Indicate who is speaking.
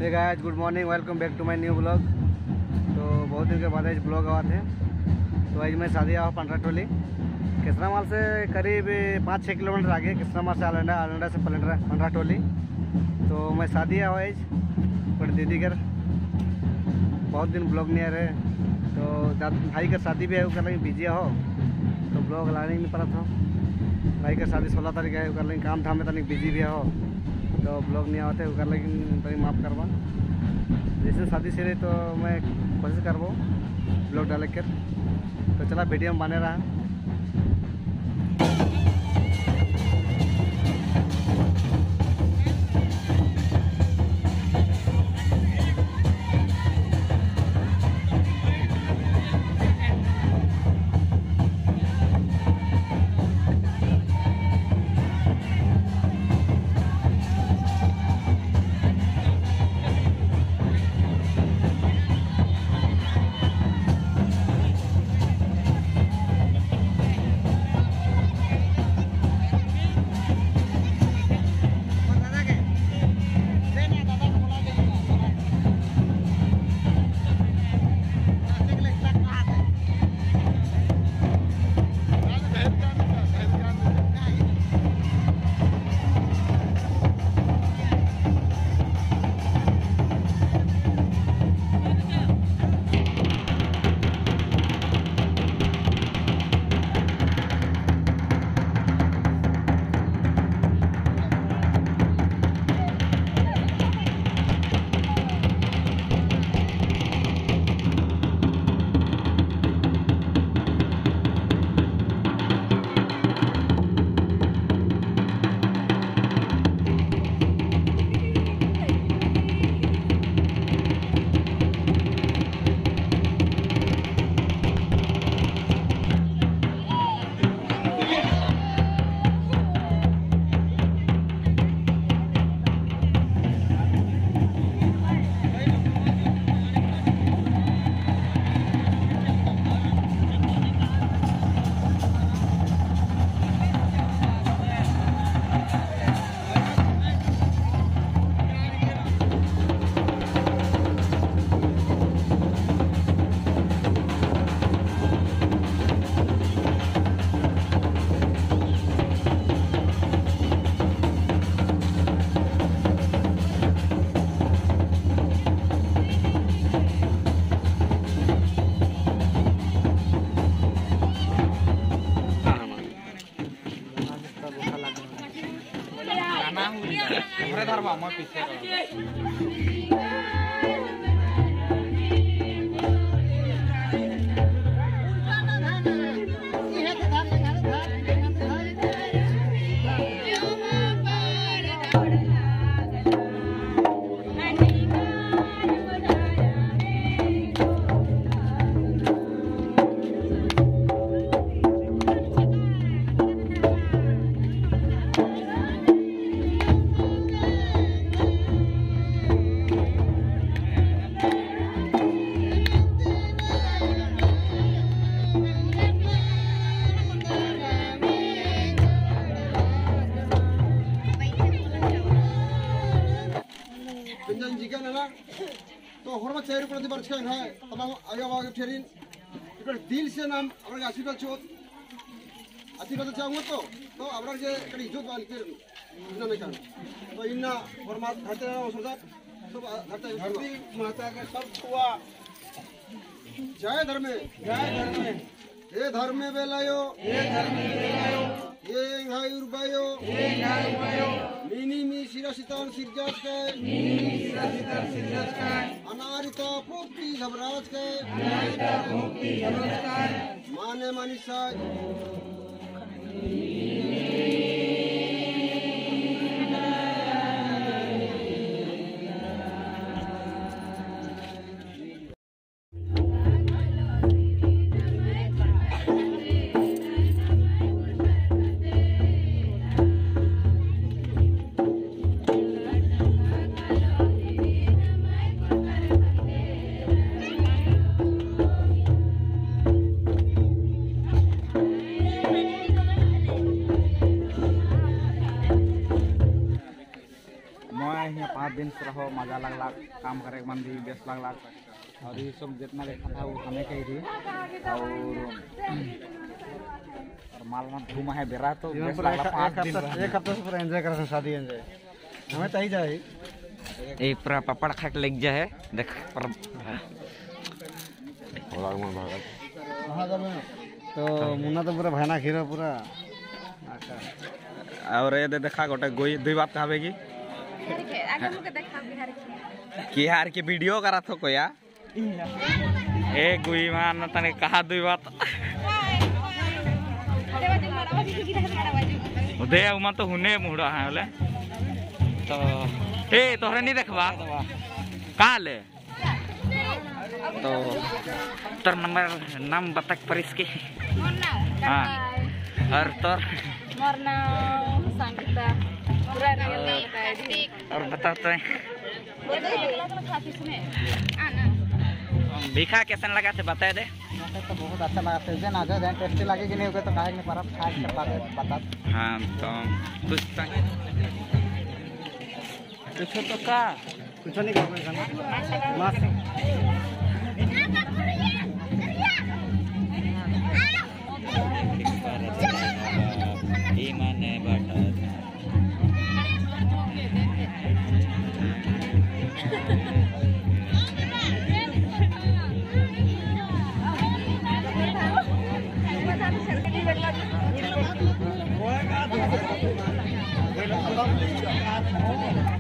Speaker 1: Hey guys, good morning, welcome back to my new blog. तो बहुत दिन के बाद आज ब्लॉग आवा थे। तो आज मैं शादी आवा पंड्राटोली किसना माल से करीब 5-6 किलोमीटर आगे, किसना माल से आलंडा, आलंडा से पंड्राटोली। तो मैं शादी आवा आज पर दीदी घर बहुत दिन ब्लॉग नहीं आ रहे। तो भाई का शादी भी है, वो कर लेंगे बिजी हो तो ब्लॉग लाने नहीं पड़ा था। भाई का शादी 16 तारीख है, वो कर लेंगे काम धाम में तनिक बिजी भी हो तो ब्लॉग नहीं आते, वो कर लेकिन तनिक माफ़ करवा। जैसे शादी से रही तो मैं कोशिश करबो ब्लॉग डाल कर। तो चला वीडियो में बने रहा।
Speaker 2: तो हरमा चाय रुपये दिबार छेन है तमाम आगे आगे ठेरिन इकर दिल से नाम अपने आशीर्वाद चोत आशीर्वाद चाहूँगा तो अपना जे कड़ी इज्जत वाली कर इतना नहीं कर तो इन्ना हरमा घाटे औसदा सब घाटे धरती माता का सब छुआ जय धर्म हे धर्म बेलायो ये घाई उर्बायो मिनी शिरासितान सिरजात के अनारिता पोपी घबराज के माने मानिसा
Speaker 3: दिन रहो मजा लगला काम करे मन भी बेस्ट लगला और ये सब जितना देखा था वो हमें कही थी और माल में घूमा है बेरा तो बेस्ट लगला 5 दिन
Speaker 1: एक हफ्ता से पूरा एंजॉय कर रहे हैं शादी एंजॉय हमें तई जाए
Speaker 3: एक पूरा पपड़ खा के लग जाए देख पर
Speaker 1: तो मुन्ना तो पूरा भाना खीरा पूरा
Speaker 3: और ये देखा गोटे गोई दुई बात कहाबेगी बिहार के वीडियो करा थो कोया ए गुई मान तने कहा दुई बात दे उमा तो हुने मुड़ा है बोले तो ए तोहरे नहीं देखबा कहाँ ले तो तोर नंबर नाम बता परिस के हाँ और तोर
Speaker 4: मोर नाम संगीता पूरा रियल नाम बता दी
Speaker 3: और बता तो भीखा कैसा लगा थे बता दे
Speaker 1: तो बहुत अच्छा लगा था ना जो टेस्टी लगे कि नहीं होगा तो काहे नहीं पर खा कर बता
Speaker 3: हाँ तो कुछ तो का
Speaker 1: कुछ नहीं कर पाएगा मस्त
Speaker 3: माने बाटा
Speaker 4: Terima kasih.